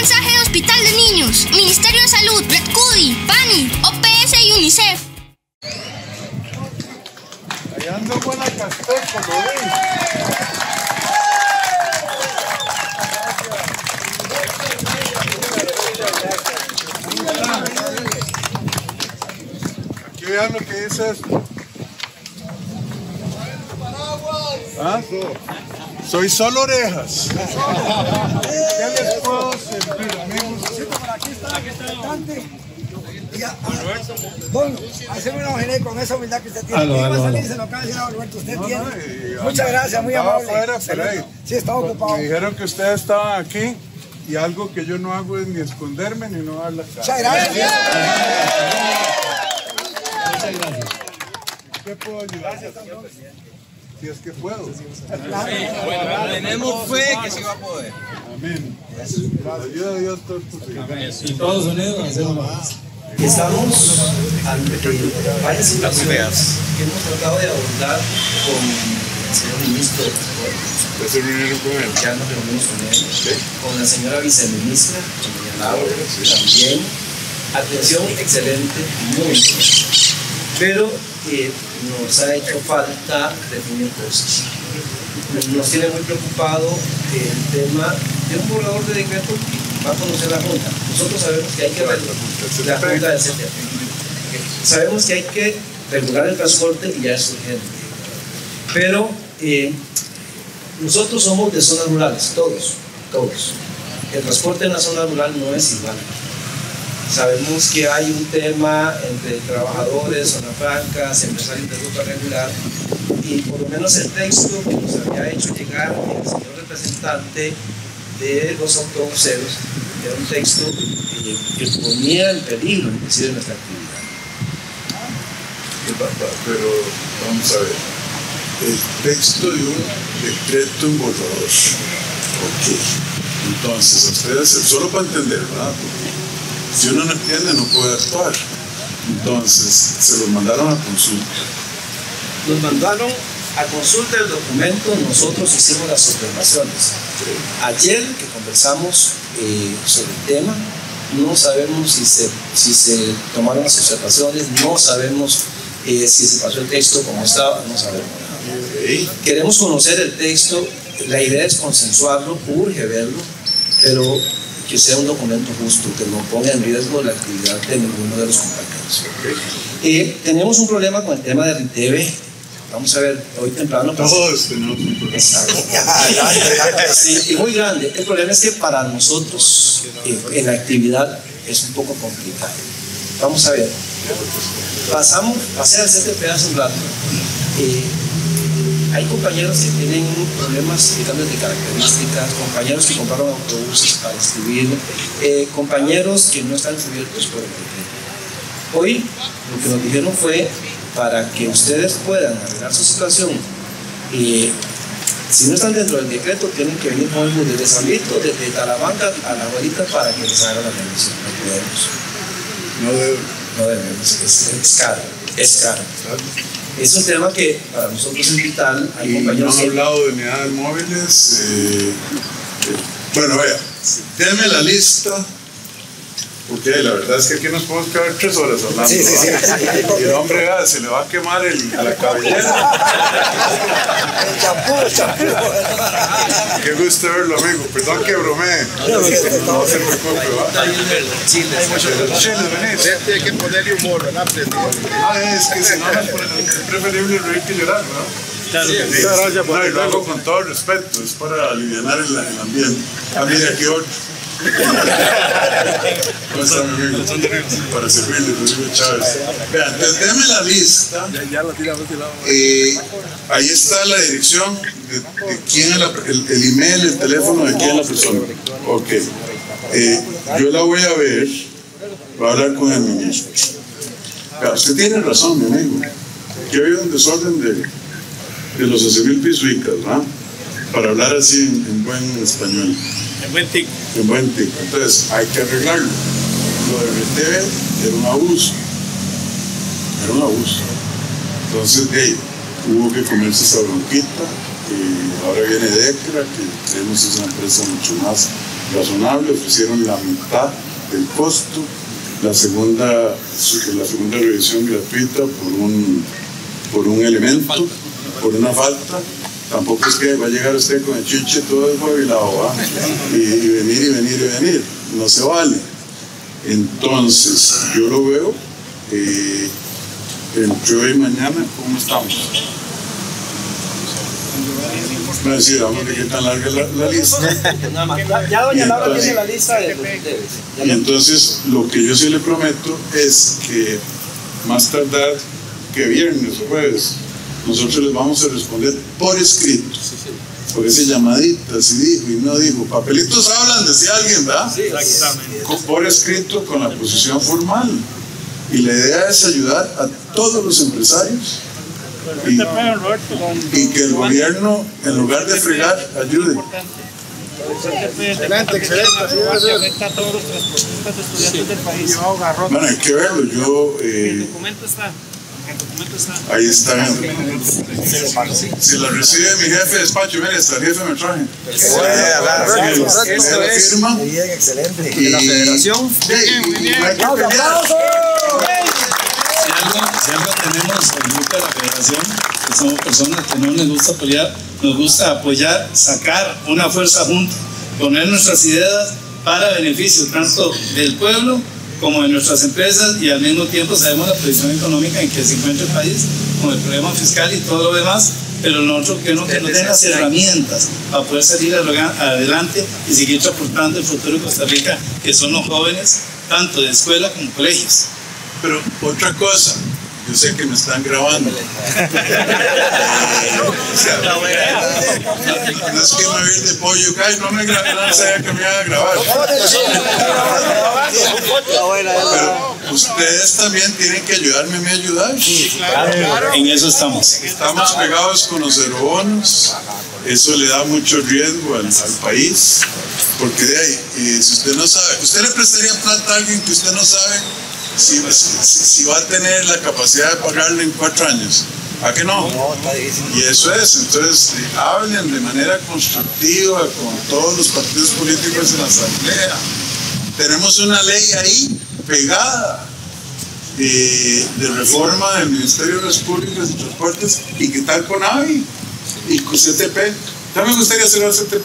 mensaje de Hospital de Niños, Ministerio de Salud, Red Cudi, PANI, OPS y UNICEF. Allá ando con la Casteco, lo ven. Aquí vean lo que dice esto. ¿Ah? Soy solo orejas. ¿Qué les puedo servir, amigos? Bueno, hacemos una ojera con esa humildad que usted tiene. ¿Qué va a salir? Se lo acaba de decir a Roberto. Usted tiene. Muchas gracias, muy amable. Afuera, por ahí. Sí, estaba ocupado. Me dijeron que ustedes estaban aquí y algo que yo no hago es ni esconderme ni no dar la cara. Muchas gracias. Muchas gracias. ¿Qué puedo ayudar? Si es que puedo. Tenemos fe que se va a poder. Amén. Ayuda a Dios todo esto. Y todos unidos hacemos más. Estamos ante varias situaciones que hemos tratado de abordar con el señor ministro. Ya nos reunimos con él, con la señora viceministra, con doña Laura, también. Atención excelente, muy bien. Pero nos ha hecho falta definir cosas. Nos tiene muy preocupado el tema de un borrador de decreto que va a conocer la Junta. Nosotros sabemos que hay que regular la Junta del CTP. Sabemos que hay que regular el transporte y ya es urgente. Pero nosotros somos de zonas rurales, todos. El transporte en la zona rural no es igual. Sabemos que hay un tema entre trabajadores, zonas francas, empresarios de ruta regular, y por lo menos el texto que nos había hecho llegar el señor representante de los autobuseros era un texto que ponía en peligro inclusive nuestra actividad. Pero vamos a ver, el texto de un decreto en borrador. Ok. Entonces, ustedes, solo para entender, ¿verdad? Si uno no entiende, no puede actuar. Entonces, se los mandaron a consulta. Nos mandaron a consulta el documento, nosotros hicimos las observaciones. Ayer que conversamos sobre el tema, no sabemos si se tomaron las observaciones, no sabemos si se pasó el texto como estaba, no sabemos nada. Queremos conocer el texto, la idea es consensuarlo, urge verlo, pero que sea un documento justo, que no ponga en riesgo la actividad de ninguno de los compañeros. Tenemos un problema con el tema de RITEVE. Vamos a ver, hoy temprano. Todos tenemos un problema. Sí, y muy grande. El problema es que para nosotros en la actividad es un poco complicado. Vamos a ver. Pasé al CTP hace un rato. Hay compañeros que tienen problemas de cambios de características, compañeros que compraron autobuses para distribuir, compañeros que no están cubiertos por el decreto. Hoy lo que nos dijeron fue para que ustedes puedan arreglar su situación. Si no están dentro del decreto, tienen que venir con el bus desde San Vito, desde Talamanca a la abuelita para que les hagan la remisión. No podemos. No debemos. Es caro. Es caro. Es un tema que para nosotros es vital. Hay compañeros no han hablado de unidades móviles. Bueno, vea, denme la lista, porque la verdad es que aquí nos podemos quedar 3 horas hablando. Sí. Y el hombre se le va a quemar la cabellera. El champú. Qué gusto verlo, amigo. Perdón que bromee. No se preocupe, ¿va? Chile, venís. Hay que ponerle humor, ¿verdad? Es que si no, es preferible reír que llorar, ¿no? Muchas gracias por y luego con todo respeto, es para aliviar el ambiente. Mire aquí otro. ¿Cómo está, mi amigo? Para servirle, Rodrigo Chávez. Vean, entonces déme la lista. Ahí está la dirección de quién es el email, el teléfono de quién es la persona. Ok. Yo la voy a ver, voy a hablar con el ministro. Vean, usted tiene razón, mi amigo. Aquí había un desorden de los Acevil Pisuicas, ¿no? Para hablar así en buen español. En buen tico. En buen tico. Entonces, hay que arreglarlo. Lo de RTV era un abuso. Entonces, hubo que comerse esa bronquita. Ahora viene DECRA, que creemos es una empresa mucho más razonable, ofrecieron la mitad del costo, la segunda revisión gratuita por un elemento, por una falta. Tampoco es que va a llegar usted con el chiche todo desbabilado, y venir, no se vale. Entonces, yo lo veo entre hoy y mañana, ¿cómo estamos? Me decir, vamos a ver qué tan larga es la lista. Ya doña Laura tiene la lista de los debes. Y entonces, lo que yo sí le prometo es que más tardar que viernes o jueves, nosotros les vamos a responder por escrito. Por esa llamadita, si dijo y no dijo. Papelitos hablan, decía alguien, ¿verdad? Sí, exactamente. Por escrito con la posición formal. Y la idea es ayudar a todos los empresarios y que el gobierno, en lugar de fregar, ayude. Excelente. Afecta a todos los transportistas estudiantes del país. Bueno, hay que verlo. El documento está. Ahí está. Si la recibe mi jefe de despacho, mire, hasta el jefe me traje. Esto es firma. muy bien, excelente. Y la federación. Si algo tenemos el grupo de la federación, que somos personas que no nos gusta pelear, nos gusta apoyar, sacar una fuerza junta, poner nuestras ideas para beneficio tanto del pueblo como de nuestras empresas, y al mismo tiempo sabemos la previsión económica en que se encuentra el país, con el problema fiscal y todo lo demás, pero nosotros que nos den las herramientas para poder salir adelante y seguir transportando el futuro de Costa Rica, que son los jóvenes, tanto de escuela como colegios. Pero otra cosa, yo sé que me están grabando. O sea, no es que me vi de pollo, no me grabé, no sabía que me iban a grabar. Pero ustedes también tienen que ayudarme a mí a ayudar. En eso estamos. Estamos pegados con los eurobonos, eso le da mucho riesgo al país, porque de ahí, si usted no sabe, ¿usted le prestaría plata a alguien que usted no sabe si va a tener la capacidad de pagarle en 4 años? ¿A qué no? No, está difícil. Y eso es, entonces hablen de manera constructiva con todos los partidos políticos en la asamblea. Tenemos una ley ahí pegada de reforma del Ministerio de Obras Públicas y Transportes, y qué tal con AVI y con CTP. ¿Ya me gustaría hacer el CTP?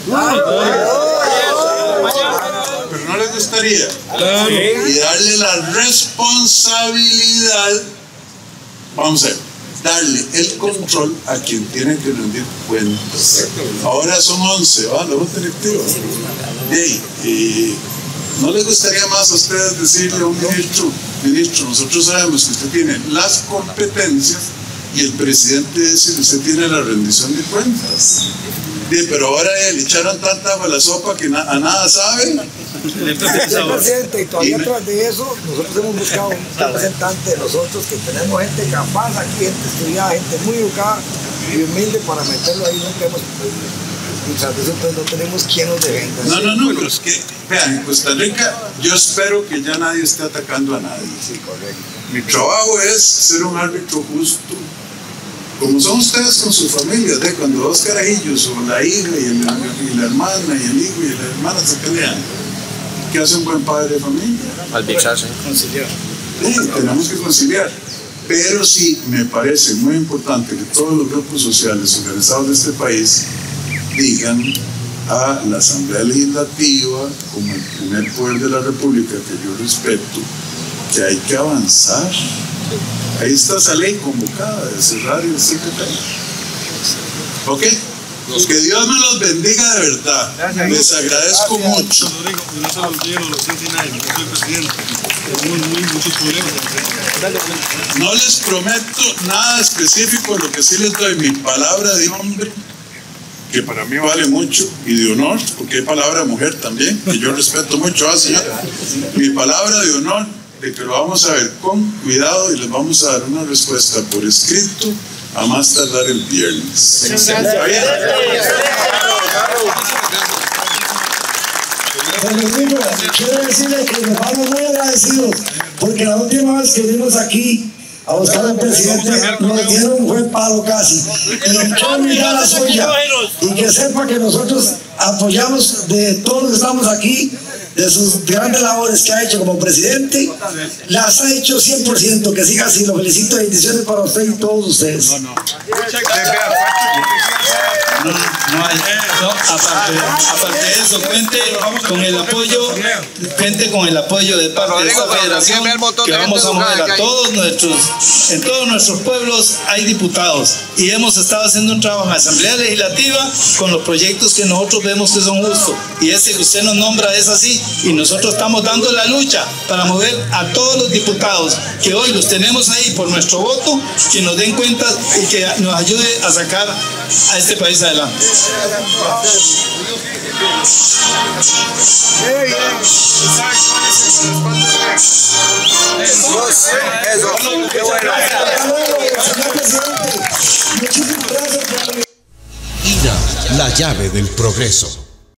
Pero no les gustaría. Y darle la responsabilidad, vamos a ver, darle el control a quien tiene que rendir cuentas. Ahora son 11, ¿va? La junta directiva. Y ¿no les gustaría más a ustedes decirle a un ministro, nosotros sabemos que usted tiene las competencias, y el presidente dice que usted tiene la rendición de cuentas? Bien, pero ahora le echaron tanta agua a la sopa que a nada sabe. Presidente, y todavía tras de eso, nosotros hemos buscado un representante de nosotros, que tenemos gente capaz aquí, gente estudiada, gente muy educada y humilde, para meterlo ahí. Nunca hemos podido. Y tras de eso, entonces, no tenemos quien nos defienda. No, pero es que, vean, en Costa Rica, yo espero que ya nadie esté atacando a nadie. Sí, correcto. Mi trabajo es ser un árbitro justo, como son ustedes con sus familias, de cuando 2 carajillos, o la hija y la hermana, y el hijo y la hermana se pelean. ¿Qué hace un buen padre de familia? Arbitrarse. Conciliar. Sí, tenemos que conciliar. Pero sí, me parece muy importante que todos los grupos sociales organizados de este país digan a la Asamblea Legislativa, como el primer poder de la República, que yo respeto, que hay que avanzar. Ahí está esa ley convocada de cerrar el CTP. ¿Ok? Que Dios me los bendiga de verdad. Les agradezco mucho. No se lo olviden, lo siente nadie, yo soy presidente. Tenemos muchos problemas. No les prometo nada específico, lo que sí les doy mi palabra de hombre, que para mí vale mucho, y de honor, porque hay palabra de mujer también, que yo respeto mucho, señora. Mi palabra de honor, de que lo vamos a ver con cuidado y les vamos a dar una respuesta por escrito a más tardar el viernes. ¿Está bien? Quiero decirles que nos vamos muy agradecidos, porque la última vez que vimos aquí a buscar al presidente, nos dieron un buen palo casi. Y quiero mirar la suya. Y que sepa que nosotros apoyamos de todos los que estamos aquí, de sus grandes labores que ha hecho como presidente, las ha hecho 100%, que siga así. Lo felicito, bendiciones para usted y todos ustedes. Aparte de eso, cuente con el apoyo de parte de esta federación, que vamos a mover a todos en todos nuestros pueblos hay diputados, y hemos estado haciendo un trabajo en la Asamblea Legislativa con los proyectos que nosotros vemos que son justos, y ese que usted nos nombra es así, y nosotros estamos dando la lucha para mover a todos los diputados que hoy los tenemos ahí por nuestro voto, que nos den cuenta y que nos ayude a sacar a este país adelante. INA, la llave del progreso.